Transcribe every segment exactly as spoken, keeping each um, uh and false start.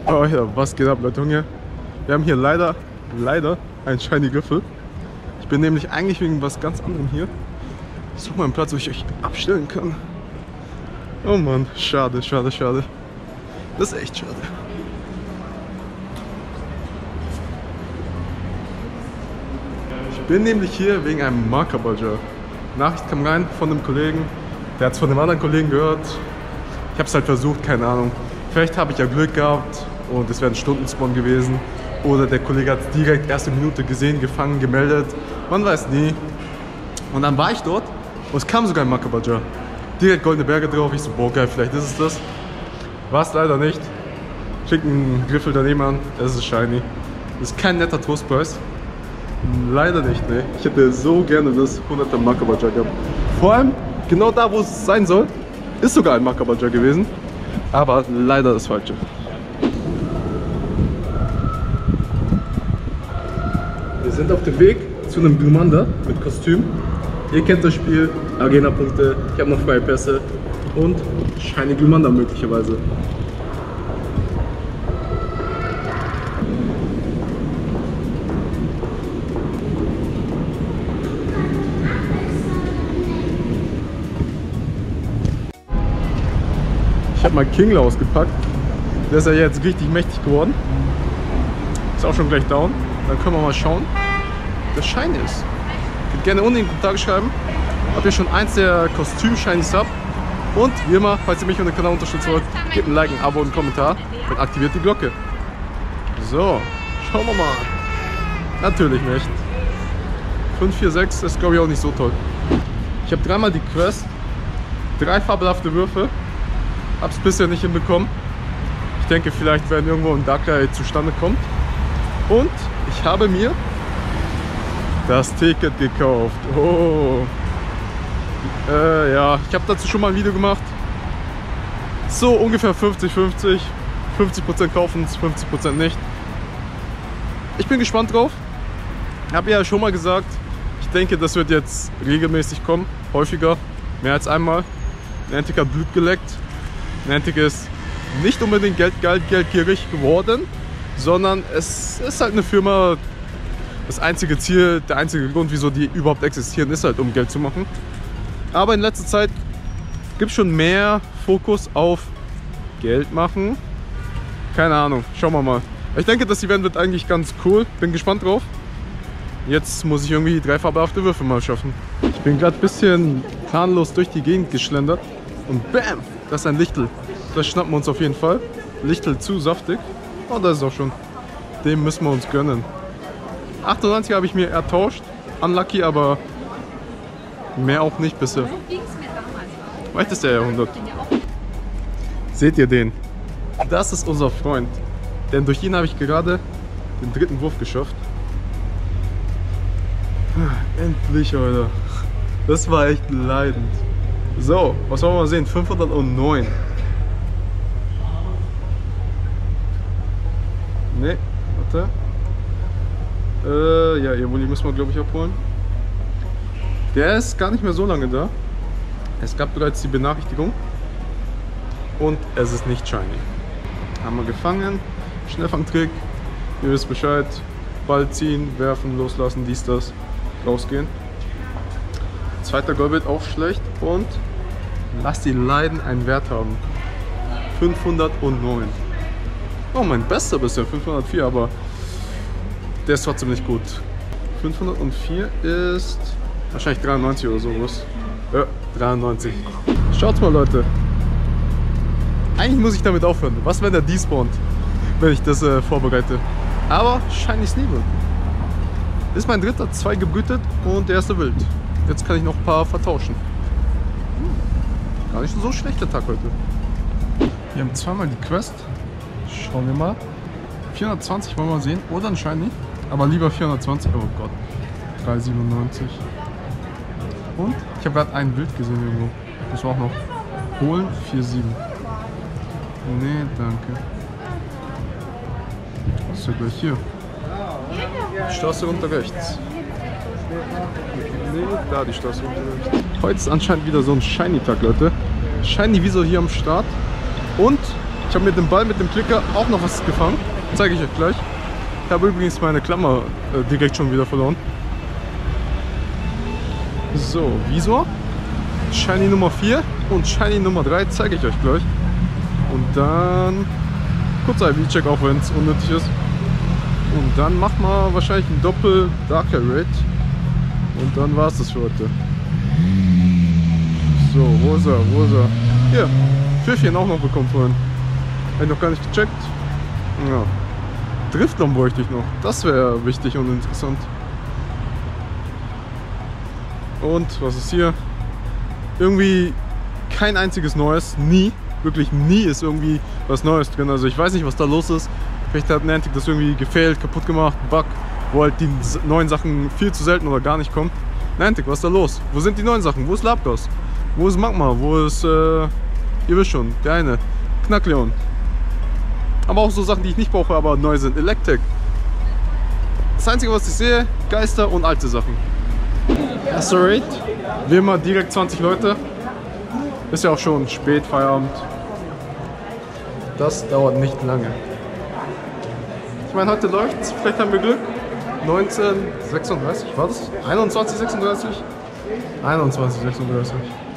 Oh ja, was geht ab, Leute? Junge, wir haben hier leider, leider einen Shiny Griffel. Ich bin nämlich eigentlich wegen was ganz anderem hier. Ich suche mal einen Platz, wo ich euch abstellen kann. Oh Mann, schade, schade, schade. Das ist echt schade. Ich bin nämlich hier wegen einem Marker-Badger. Nachricht kam rein von einem Kollegen, der hat es von einem anderen Kollegen gehört. Ich habe es halt versucht, keine Ahnung. Vielleicht habe ich ja Glück gehabt und es wäre ein Stundenspawn gewesen. Oder der Kollege hat es direkt erste Minute gesehen, gefangen, gemeldet. Man weiß nie. Und dann war ich dort und es kam sogar ein Marker-Badger. Direkt goldene Berge drauf. Ich so, boah geil, vielleicht ist es das. War es leider nicht. Schickt einen Griffel daneben an, es ist shiny. Das ist kein netter Trostpreis. Leider nicht, ne. Ich hätte so gerne das hunderter Marker-Badger gehabt. Vor allem, genau da, wo es sein soll, ist sogar ein Marker-Badger gewesen. Aber leider das Falsche. Wir sind auf dem Weg zu einem Glumanda mit Kostüm. Ihr kennt das Spiel, Arena-Punkte, ich habe noch freie Pässe und Shiny Glumanda möglicherweise. Ich habe mal Kingler ausgepackt. Der ist ja jetzt richtig mächtig geworden. Ist auch schon gleich down. Dann können wir mal schauen, der Shiny ist. Könnt gerne unten in die Kommentare schreiben, ob ihr schon eins der Kostüm-Shinies habt. Und wie immer, falls ihr mich und den Kanal unterstützen wollt, gebt ein Like, ein Abo und einen Kommentar und aktiviert die Glocke. So, schauen wir mal. Natürlich nicht. fünf, vier, sechs ist glaube ich auch nicht so toll. Ich habe dreimal die Quest, drei fabelhafte Würfe. Hab's bisher nicht hinbekommen. Ich denke, vielleicht werden irgendwo ein Darkrai zustande kommt. Und ich habe mir das Ticket gekauft. Oh. Äh, ja, ich habe dazu schon mal ein Video gemacht. So ungefähr fünfzig fünfzig. fünfzig Prozent kaufen, fünfzig Prozent nicht. Ich bin gespannt drauf. Ich habe ja schon mal gesagt, ich denke, das wird jetzt regelmäßig kommen. Häufiger, mehr als einmal. Niantic hat Blut geleckt. Niantic ist nicht unbedingt geldgeil, geldgierig geworden, sondern es ist halt eine Firma, das einzige Ziel, der einzige Grund, wieso die überhaupt existieren, ist halt, um Geld zu machen. Aber in letzter Zeit gibt es schon mehr Fokus auf Geld machen. Keine Ahnung, schauen wir mal. Ich denke, das Event wird eigentlich ganz cool, bin gespannt drauf. Jetzt muss ich irgendwie drei fabelhafte Würfe mal schaffen. Ich bin gerade ein bisschen planlos durch die Gegend geschlendert und bam! Das ist ein Lichtel. Das schnappen wir uns auf jeden Fall. Lichtel zu saftig. Oh, das ist auch schon. Den müssen wir uns gönnen. achtundneunzig habe ich mir ertauscht. Unlucky, aber mehr auch nicht bisher. Vielleicht ist der Jahrhundert. Seht ihr den? Das ist unser Freund. Denn durch ihn habe ich gerade den dritten Wurf geschafft. Endlich, Alter. Das war echt leidend. So, was wollen wir mal sehen? fünfhundertneun. Ne, warte. Äh, ja, Evoli müssen wir, glaube ich, abholen. Der ist gar nicht mehr so lange da. Es gab bereits die Benachrichtigung. Und es ist nicht shiny. Haben wir gefangen. Schnellfangtrick. Ihr wisst Bescheid. Ball ziehen, werfen, loslassen, dies, das. Rausgehen. Zweiter Goldbild auch schlecht und lass die Leiden einen Wert haben. fünfhundertneun. Oh, mein bester bisher, fünfhundertvier, aber der ist trotzdem nicht gut. fünfhundertvier ist wahrscheinlich dreiundneunzig oder sowas. Ja, dreiundneunzig. Schaut's mal, Leute. Eigentlich muss ich damit aufhören. Was, wenn der despawnt, wenn ich das äh, vorbereite? Aber Shiny Sneebel. Ist mein dritter, zwei gebrütet und der erste wild. Jetzt kann ich noch ein paar vertauschen. Hm. Gar nicht so schlechter Tag heute. Wir haben zweimal die Quest. Schauen wir mal. vierhundertzwanzig wollen wir mal sehen. Oder ein Shiny. Aber lieber vierhundertzwanzig. Oh Gott. dreihundertsiebenundneunzig. Und ich habe gerade einen Bild gesehen irgendwo. Muss man auch noch holen. vier sieben. Nee, danke. Was ist ja gleich hier? Die Straße runter rechts. Nee, da die Straße runter rechts. Heute ist anscheinend wieder so ein Shiny-Tag, Leute. Shiny Wieso hier am Start. Und Ich habe mit dem Ball, mit dem Klicker auch noch was gefangen. Zeige ich euch gleich. Ich habe übrigens meine Klammer äh, direkt schon wieder verloren. So, Visor. Shiny Nummer vier und Shiny Nummer drei zeige ich euch gleich. Und dann kurzer I V-Check, auch wenn es unnötig ist. Und dann macht man wahrscheinlich ein Doppel Darker Raid. Und dann war es das für heute. So, wo ist er? Wo ist er? Hier, Pfiffchen auch noch bekommen vorhin. Habe ich noch gar nicht gecheckt. Ja. Driftlon bräuchte ich noch. Das wäre wichtig und interessant. Und was ist hier? Irgendwie kein einziges Neues. Nie. Wirklich nie ist irgendwie was Neues drin. Also ich weiß nicht, was da los ist. Vielleicht hat Niantic das irgendwie gefailt, kaputt gemacht, Bug, wo halt die neuen Sachen viel zu selten oder gar nicht kommen. Niantic, was ist da los? Wo sind die neuen Sachen? Wo ist Lapras? Wo ist Magma? Wo ist, äh, ihr wisst schon, der eine. Knackleon. Aber auch so Sachen, die ich nicht brauche, aber neu sind. Electek. Das Einzige, was ich sehe, Geister und alte Sachen. Erster Raid. Wie immer direkt zwanzig Leute. Ist ja auch schon spät, Feierabend. Das dauert nicht lange. Ich meine, heute läuft's. Vielleicht haben wir Glück. neunzehn sechsunddreißig, war das? einundzwanzig sechsunddreißig? einundzwanzig sechsunddreißig.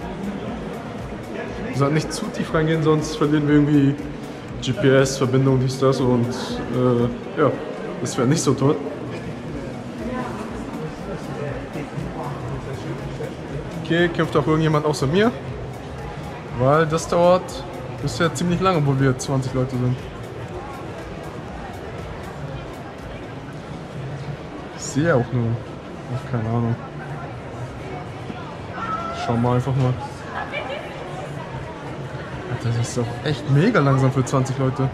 Wir sollten nicht zu tief reingehen, sonst verlieren wir irgendwie G P S-Verbindung, dies, das und äh, ja, das wäre nicht so toll. Okay, kämpft auch irgendjemand außer mir, weil das dauert bisher ziemlich lange, obwohl wir zwanzig Leute sind. Ich sehe auch nur, ach, keine Ahnung. Schauen wir einfach mal. Das ist doch echt mega langsam für zwanzig Leute.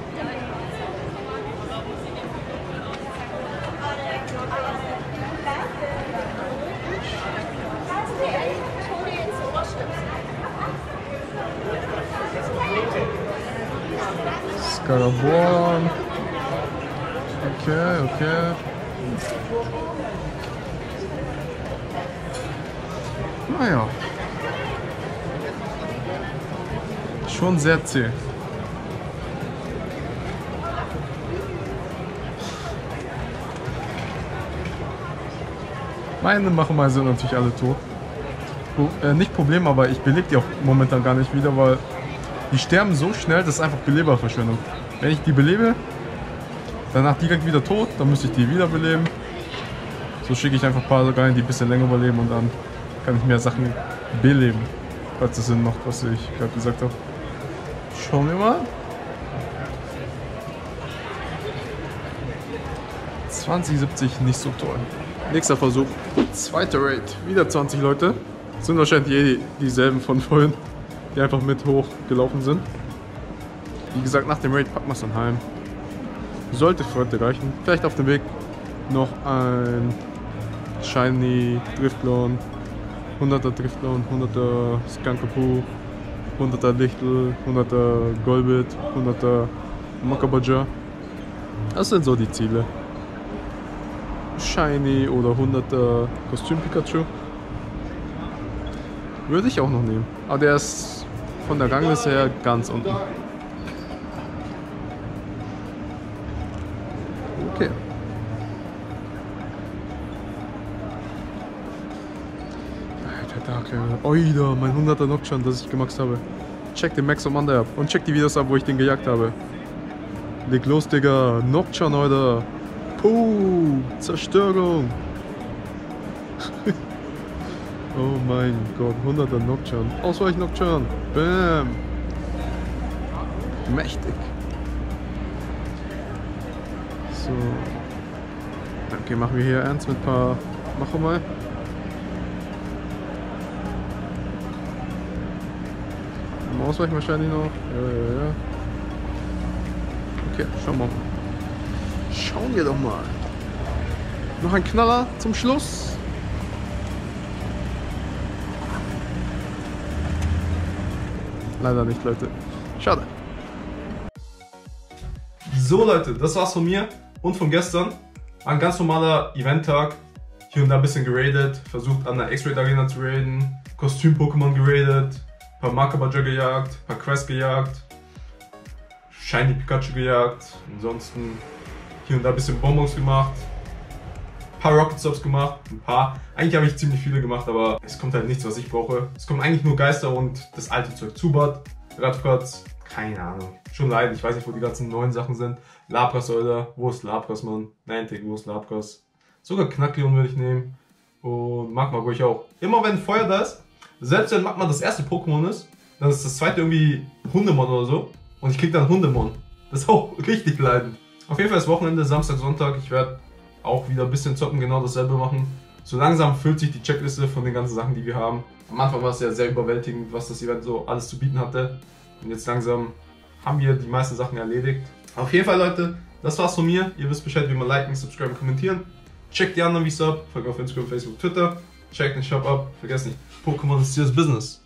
Scaraborn. Okay, okay. Naja. Schon sehr zäh. Meine Machemeister sind natürlich alle tot. Pro, äh, nicht Problem, aber ich belebe die auch momentan gar nicht wieder, weil die sterben so schnell, das ist einfach Beleberverschwendung. Wenn ich die belebe, danach direkt wieder tot, dann müsste ich die wieder beleben. So schicke ich einfach ein paar rein, die ein bisschen länger überleben und dann kann ich mehr Sachen beleben. Falls das Sinn macht, was ich gerade gesagt habe. Schauen wir mal. zwanzig siebzig, nicht so toll. Nächster Versuch. Zweiter Raid. Wieder zwanzig Leute. Sind wahrscheinlich eh dieselben von vorhin, die einfach mit hochgelaufen sind. Wie gesagt, nach dem Raid packen wir es dann heim. Sollte für heute reichen. Vielleicht auf dem Weg noch ein Shiny Driftlon, hunderter Driftlon, hunderter Skunkapu, hunderter Lichtel, hunderter Golbit, hunderter Makabaja. Das sind so die Ziele. Shiny oder hunderter Kostüm Pikachu. Würde ich auch noch nehmen. Aber der ist von der Rangliste her ganz unten. Okay. Alter, Dark Level. Oida, mein hunderter Nocturne, das ich gemaxt habe. Check den Max Commander ab und check die Videos ab, wo ich den gejagt habe. Leg los, Digga. Nocturne, Alter. Puh, Zerstörung. Oh mein Gott, hunderter Nocturne. Ausweich Nocturne. Bam. Mächtig. So. Okay, machen wir hier ernst mit ein paar. Mach mal. Ausweichen wahrscheinlich noch. Ja, ja, ja. Okay, schauen wir mal. Schauen wir doch mal. Noch ein Knaller zum Schluss. Leider nicht, Leute. Schade. So, Leute, das war's von mir und von gestern. Ein ganz normaler Event-Tag. Hier und da ein bisschen geradet. Versucht an der X-Raid Arena zu raiden. Kostüm-Pokémon geradet. Ein paar Makabaja gejagt. Ein paar Quests gejagt. Shiny Pikachu gejagt. Ansonsten hier und da ein bisschen Bonbons gemacht. Ein paar Rocket Stops gemacht. Ein paar. Eigentlich habe ich ziemlich viele gemacht, aber es kommt halt nichts, was ich brauche. Es kommen eigentlich nur Geister und das alte Zeug. Zubat, Radquads, keine Ahnung. Schon leid, ich weiß nicht, wo die ganzen neuen Sachen sind. Lapras, Alter. Wo ist Lapras, Mann? Niantic, wo ist Lapras? Sogar Knackleon würde ich nehmen. Und Magma ruhig ich auch. Immer wenn Feuer da ist, selbst wenn Magma das erste Pokémon ist, dann ist das zweite irgendwie Hundemon oder so. Und ich krieg dann Hundemon. Das ist auch richtig leidend. Auf jeden Fall ist Wochenende, Samstag, Sonntag. Ich werde auch wieder ein bisschen zocken, genau dasselbe machen. So langsam füllt sich die Checkliste von den ganzen Sachen, die wir haben. Am Anfang war es ja sehr überwältigend, was das Event so alles zu bieten hatte. Und jetzt langsam haben wir die meisten Sachen erledigt. Auf jeden Fall, Leute, das war's von mir. Ihr wisst Bescheid, wie man liken, subscriben, kommentieren. Checkt die anderen Videos ab, folgt auf Instagram, Facebook, Twitter. Checkt den Shop ab. Vergesst nicht, Pokémon ist das Business.